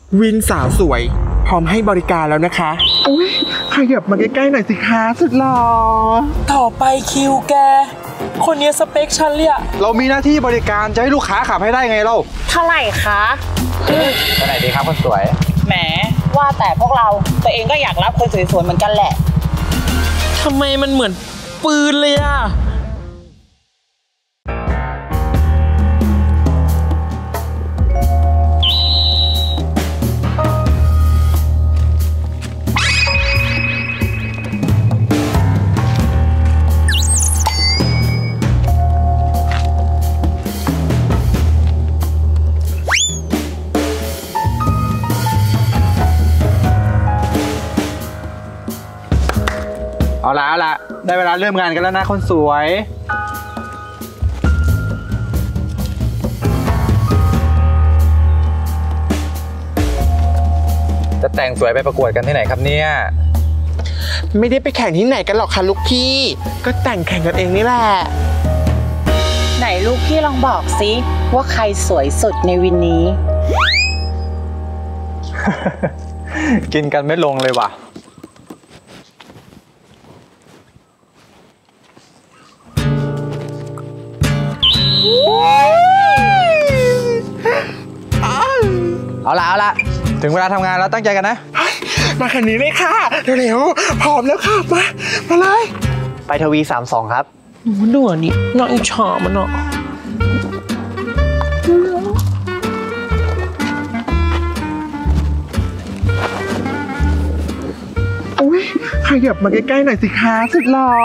วินสาวสวยพร้อมให้บริการแล้วนะคะอุ้ยขยับมาใกล้ๆหน่อยสิคะสุดหล่อต่อไปคิวแกคนนี้สเปคฉันเลยอะเรามีหน้าที่บริการจะให้ลูกค้าขับให้ได้ไงเราเท่าไหร่คะไปไหนดีครับคนสวยแหมว่าแต่พวกเราตัวเองก็อยากรับคนสวยๆเหมือนกันแหละทำไมมันเหมือนปืนเลยอะเอาละได้เวลาเริ่มงานกันแล้วนะคนสวยจะแต่งสวยไปประกวดกันที่ไหนครับเนี่ยไม่ได้ไปแข่งที่ไหนกันหรอกค่ะลูกพี่ก็แต่งแข่งกันเองนี่แหละไหนลูกพี่ลองบอกสิว่าใครสวยสุดในวินนี้กินกันไม่ลงเลยว่ะเอาละถึงเวลาทำงานแล้วตั้งใจกันนะมาคันนี้เลยค่ะเร็วๆพร้อมแล้วค่ะมาเลยไปทวี32ครับดูอันนี้น่าอิจฉามันเนาะอุ้ยขยับมาใกล้ๆหน่อยสิคะสุดหล่อ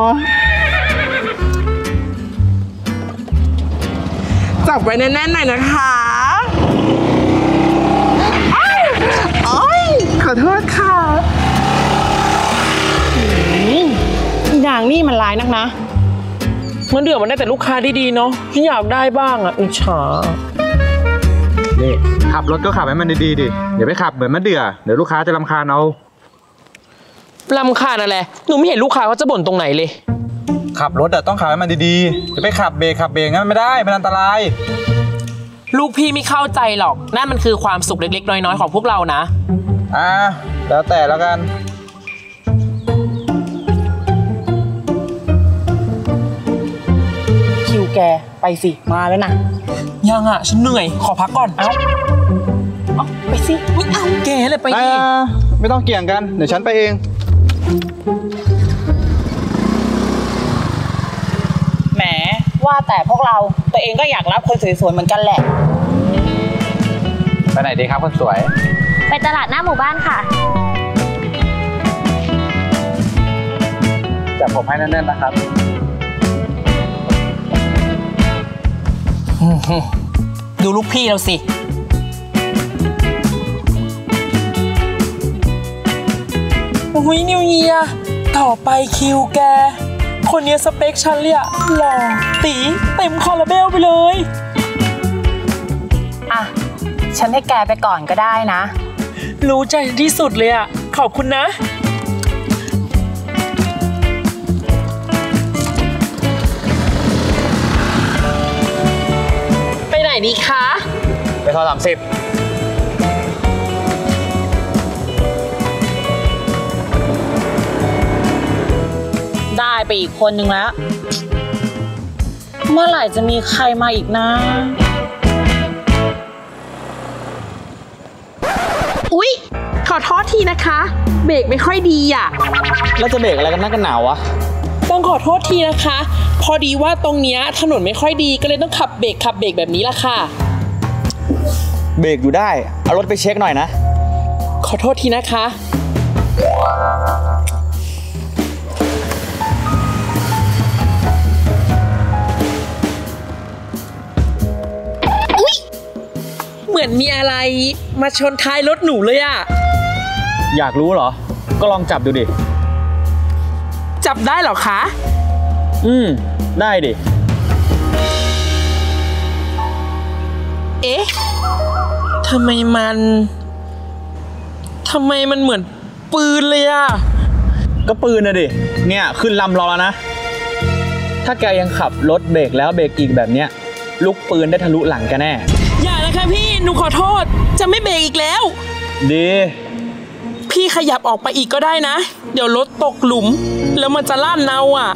จับไว้แน่นๆหน่อยนะคะขอโทษค่ะอย่างนี่มันร้ายนักนะมันเดือดมันได้แต่ลูกค้าดีๆเนาะที่อยากได้บ้างอ่ะอิจฉานี่ขับรถก็ขับให้มันดีๆดิอย่าไปขับเหมือนมะเดื่อเดี๋ยวลูกค้าจะรำคาญเอารำคาญอะไรหนูไม่เห็นลูกค้าเขาจะบ่นตรงไหนเลยขับรถอะต้องขับให้มันดีๆจะไปขับเบรกงั้นไม่ได้มันอันตรายลูกพี่ไม่เข้าใจหรอกนั่นมันคือความสุขเล็กๆน้อยๆของพวกเรานะแล้วแต่แล้วกันคิวแกไปสิมาแล้วนะยังอ่ะฉันเหนื่อยขอพักก่อนเอาไปสิไม่เอาแกเลยไปไม่ต้องเกี่ยงกันเดี๋ยวฉันไปเองแหมว่าแต่พวกเราตัวเองก็อยากรับคนสวยๆเหมือนกันแหละไปไหนดีครับคนสวยไปตลาดหน้าหมู่บ้านค่ะจับผมให้แน่นๆนะครับดูลูกพี่เราสิโอ้ยนิวเยียต่อไปคิวแกคนนี้สเปคฉันเลยอะหล่อตีเต็มคาราเบลไปเลยอ่ะฉันให้แกไปก่อนก็ได้นะรู้ใจที่สุดเลยอะขอบคุณนะไปไหนดีคะไปทอ30 ได้ไปอีกคนนึงแล้วเมื่อไหร่จะมีใครมาอีกนะอุ๊ยขอโทษทีนะคะเบรกไม่ค่อยดีอ่ะแล้วจะเบรกอะไรกันนักกันหนาวะต้องขอโทษทีนะคะพอดีว่าตรงเนี้ยถนนไม่ค่อยดีก็เลยต้องขับเบรกแบบนี้ละค่ะเบรกอยู่ได้เอารถไปเช็คหน่อยนะขอโทษทีนะคะเหมือนมีอะไรมาชนท้ายรถหนูเลยอะอยากรู้เหรอก็ลองจับดูดิจับได้เหรอคะได้ดิเอ๊ะทำไมมันเหมือนปืนเลยอะก็ปืนนะดิเนี่ยขึ้นลำรอแล้วนะถ้าแกยังขับรถเบรกแล้วเบรกอีกแบบเนี้ยลูกปืนได้ทะลุหลังแกแน่อย่านะคะนะพี่หนูขอโทษจะไม่เบรกอีกแล้วดีพี่ขยับออกไปอีกก็ได้นะ เดี๋ยวรถตกหลุม แล้วมันจะลั่นเอาอ่ะ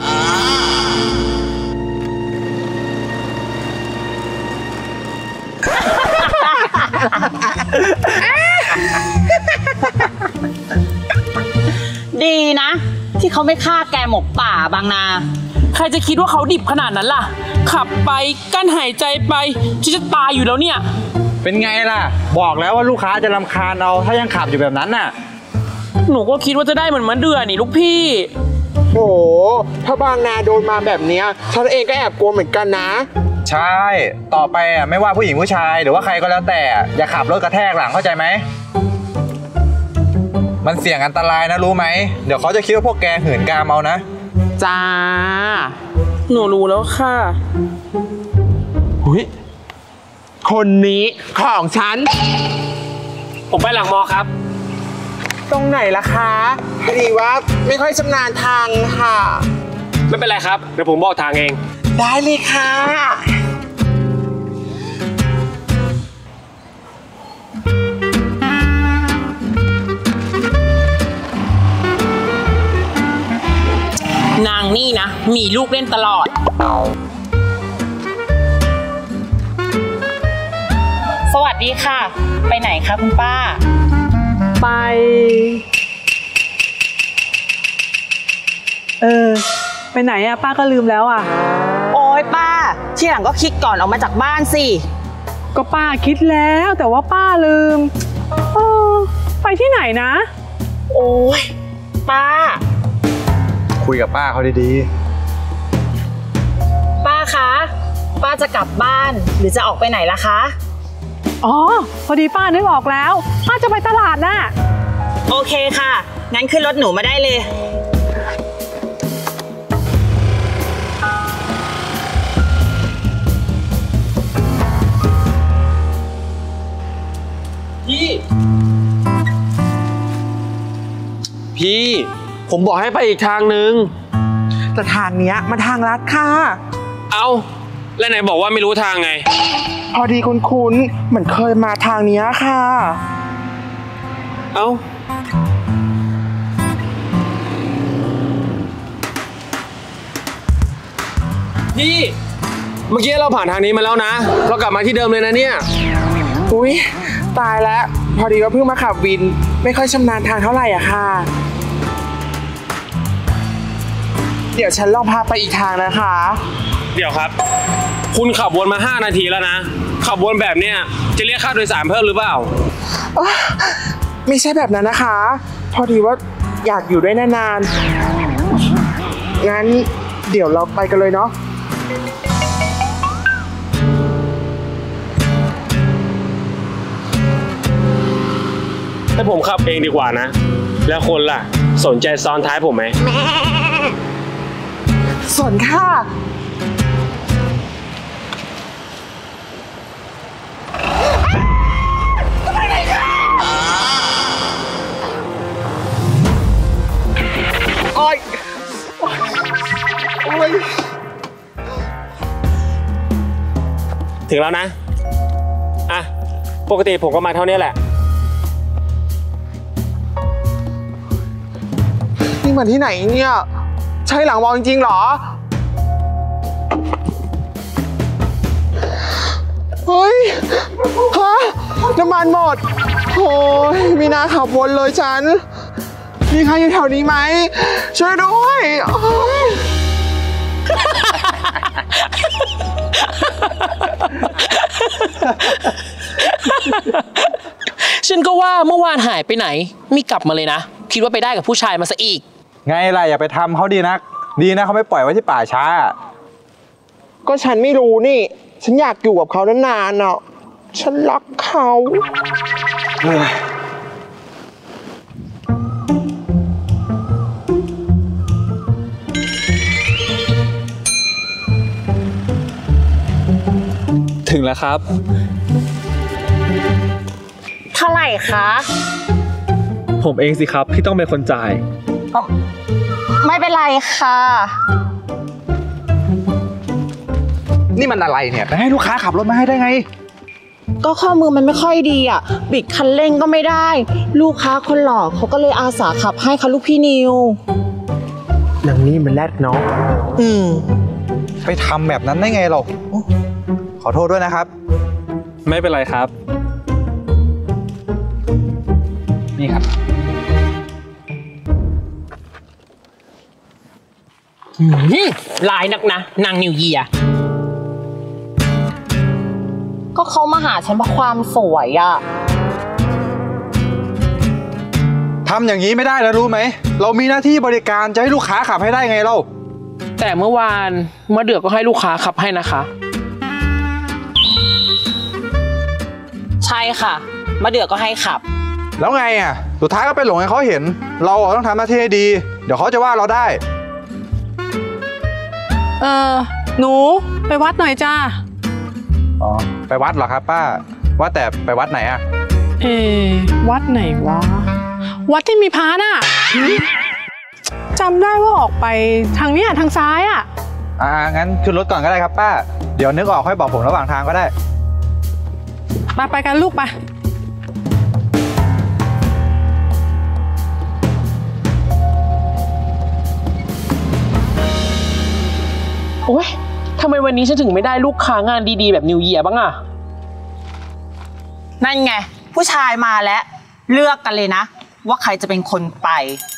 ดีนะ ที่เขาไม่ฆ่าแกหมกป่าบางนาใครจะคิดว่าเขาดิบขนาดนั้นล่ะ ขับไปกั้นหายใจไปจะตายอยู่แล้วเนี่ยเป็นไงล่ะ บอกแล้วว่าลูกค้าจะรำคาญเอาถ้ายังขับอยู่แบบนั้นน่ะหนูก็คิดว่าจะได้เหมือนมะเดื่อนี่ลูกพี่โห ถ้าบางนาโดนมาแบบเนี้ยฉันเองก็แอบกลัวเหมือนกันนะใช่ ต่อไปอ่ะไม่ว่าผู้หญิงผู้ชายหรือว่าใครก็แล้วแต่อย่าขับรถกระแทกหลังเข้าใจไหม มันเสี่ยงอันตรายนะรู้ไหม เดี๋ยวเขาจะคิดว่าพวกแกหื่นกามเอานะจ้าหนูรู้แล้วค่ะหุยคนนี้ของฉันผมไปหลังมอครับตรงไหนล่ะคะพอดีว่าไม่ค่อยชำนาญทางค่ะไม่เป็นไรครับ เดี๋ยวผมบอกทางเองได้เลยค่ะนางนี่นะ มีลูกเล่นตลอดสวัสดีค่ะ ไปไหนคะคุณป้าไปไปไหนอะป้าก็ลืมแล้วอะโอ้ยป้า ที่หลังก็คิดก่อนออกมาจากบ้านสิก็ป้าคิดแล้วแต่ว่าป้าลืมไปที่ไหนนะโอ้ยป้าคุยกับป้าเขาดีป้าคะ ป้าจะกลับบ้านหรือจะออกไปไหนล่ะคะอ๋อพอดีป้านึกออกแล้ว ป้าจะไปตลาดน่ะโอเคค่ะ งั้นขึ้นรถหนูมาได้เลยพี่ ผมบอกให้ไปอีกทางนึงแต่ทางเนี้ยมันทางลัดค่ะเอาแล้วไหนบอกว่าไม่รู้ทางไงพอดีคุ้นๆเหมือนเคยมาทางเนี้ยค่ะเอาพี่ เมื่อกี้เราผ่านทางนี้มาแล้วนะ เรากลับมาที่เดิมเลยนะเนี่ยอุ๊ย ตายแล้ว พอดีว่าเพิ่งมาขับวิน ไม่ค่อยชำนาญทางเท่าไหร่อะค่ะ เดี๋ยวฉันลองพาไปอีกทางนะคะเดี๋ยวครับ คุณขับวนมา 5 นาทีแล้วนะ ขับวนแบบเนี้ยจะเรียกค่าโดยสารเพิ่มหรือเปล่าไม่ใช่แบบนั้นนะคะ พอดีว่าอยากอยู่ด้วยนานๆ งั้นเดี๋ยวเราไปกันเลยเนาะให้ผมขับเองดีกว่านะ แล้วคนล่ะ สนใจซ้อนท้ายผมไหมส่วนค่ะ โอ๊ย โอ๊ยถึงแล้วนะ อ่ะ ปกติผมก็มาเท่านี้แหละนี่มันที่ไหนเนี่ย ใช่หลังมอจริงๆเหรอ เฮ้ย ฮะ น้ำมันหมด โอ้ยมีนาขับวนเลยฉัน มีใครอยู่แถวนี้ไหม ช่วยด้วยโอ๊ยฉันก็ว่าเมื่อวานหายไปไหนไม่กลับมาเลยนะ คิดว่าไปได้กับผู้ชายมาซะอีกๆ ไงล่ะอย่าไปทำเขาดีนัก ดีนะเขาไม่ปล่อยไว้ที่ป่าช้าก็ฉันไม่รู้นี่ ฉันอยากอยู่กับเขานานๆอ่ะ ฉันรักเขาถึงแล้วครับเท่าไหร่คะผมเองสิครับที่ต้องเป็นคนจ่ายไม่เป็นไรค่ะนี่มันอะไรเนี่ยไปให้ลูกค้าขับรถมาให้ได้ไงก็ข้อมือมันไม่ค่อยดีอ่ะบิดคันเร่งก็ไม่ได้ ลูกค้าคนหล่อเขาก็เลยอาสาขับให้ค่ะลูกพี่นิวนางนี่มันแรดเนาะไปทำแบบนั้นได้ไงเราขอโทษด้วยนะครับไม่เป็นไรครับ นี่ครับลายนักนะนางนิวเยียก็เขามาหาฉันเพราะความสวยอ่ะทำอย่างนี้ไม่ได้แล้วรู้ไหม เรามีหน้าที่บริการจะให้ลูกค้าขับให้ได้ไงเราแต่เมื่อวานมะเดือก็ให้ลูกค้าขับให้นะคะใช่ค่ะมะเดือก็ให้ขับแล้วไงอ่ะ สุดท้ายก็ไปหลงให้เขาเห็น เราต้องทำหน้าที่ให้ดี เดี๋ยวเขาจะว่าเราได้หนูไปวัดหน่อยจ้าอ๋อ ไปวัดเหรอครับป้า ว่าแต่ไปวัดไหนอ่ะวัดไหนวะ วัดที่มีพระน่ะจำได้ว่าออกไปทางเนี้ยทางซ้ายอ่ะงั้นขึ้นรถก่อนก็ได้ครับป้า เดี๋ยวนึกออกค่อยบอกผมระหว่างทางก็ได้ไปกันลูกไปโอ๊ยทำไมวันนี้ฉันถึงไม่ได้ลูกค้างานดีๆแบบนิวเยียบ้างอะนั่นไงผู้ชายมาแล้วเลือกกันเลยนะว่าใครจะเป็นคนไป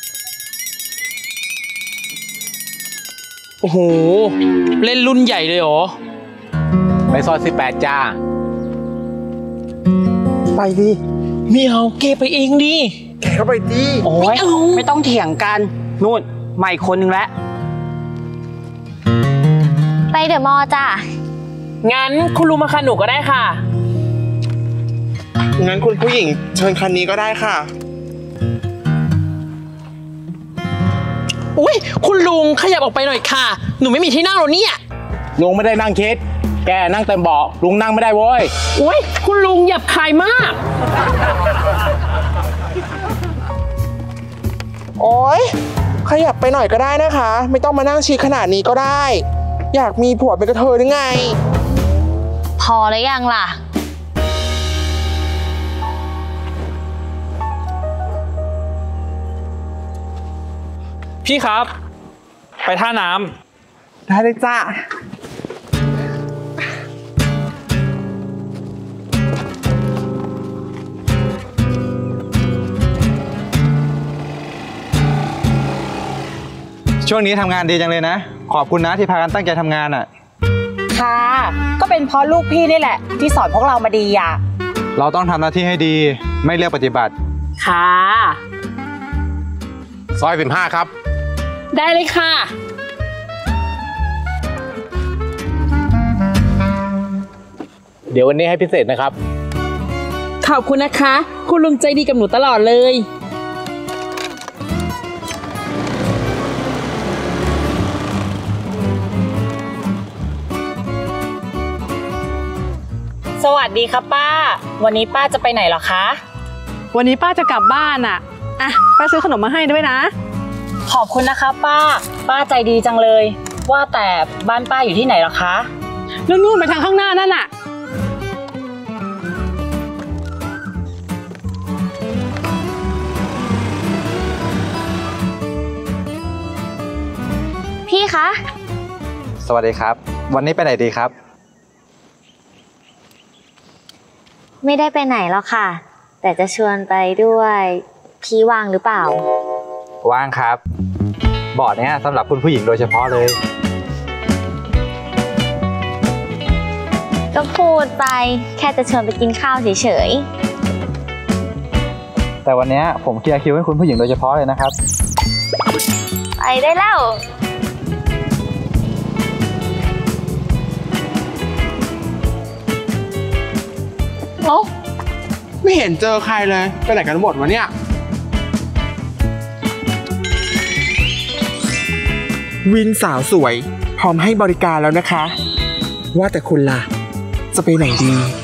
โอ้โห เล่นรุ่นใหญ่เลยเหรอไปซอย18จ้าไปดิไม่เอาเกไปเองดิแกก็ไปดิโอ้ยไม่ต้องเถียงกันนู่นใหม่คนนึงแล้วไปเดอะมอลล์จ้ะงั้นคุณลุงมาคันหนูก็ได้ค่ะงั้นคุณผู้หญิงเชิญคันนี้ก็ได้ค่ะอุ้ยคุณลุงขยับออกไปหน่อยค่ะ หนูไม่มีที่นั่งแล้วเนี่ยลุงไม่ได้นั่งคิด แกนั่งเต็มเบาะลุงนั่งไม่ได้โว้ยอุ้ยคุณลุงหยับคายมากโอ๊ยขยับไปหน่อยก็ได้นะคะ ไม่ต้องมานั่งชี้ขนาดนี้ก็ได้ อยากมีผัวเป็นกระเทยหรือไงพอแล้วยังล่ะพี่ครับ ไปท่าน้ได้เลยจ้าช่วงนี้ทำงานดีจังเลยนะ ขอบคุณนะที่พากันตั้งใจทำงานอ่ะค่ะ ก็เป็นเพราะลูกพี่นี่แหละ ที่สอนพวกเรามาดีอ่ะเราต้องทำหน้าที่ให้ดี ไม่เลือกปฏิบัติค่ะซอย15ครับได้เลยค่ะเดี๋ยววันนี้ให้พิเศษนะครับขอบคุณนะคะ คุณลุงใจดีกับหนูตลอดเลยสวัสดีครับป้า วันนี้ป้าจะไปไหนเหรอคะวันนี้ป้าจะกลับบ้านอ่ะป้าซื้อขนมมาให้ด้วยนะขอบคุณนะคะป้า ป้าใจดีจังเลย ว่าแต่บ้านป้าอยู่ที่ไหนเหรอคะนู่นไปทางข้างหน้านั่นน่ะพี่คะสวัสดีครับ วันนี้ไปไหนดีครับไม่ได้ไปไหนหรอกค่ะ แต่จะชวนไปด้วย พี่ว่างหรือเปล่าว่างครับเบาะเนี้ยสำหรับคุณผู้หญิงโดยเฉพาะเลยก็พูดไปแค่จะชวนไปกินข้าวเฉยแต่วันเนี้ยผมเคลียร์คิวให้คุณผู้หญิงโดยเฉพาะเลยนะครับๆ ไปได้แล้วเอ้าไม่เห็นเจอใครเลยไปไหนกันหมดวะเนี่ย วินสาวสวย พร้อมให้บริการแล้วนะคะ ว่าแต่คุณล่ะ จะไปไหนดี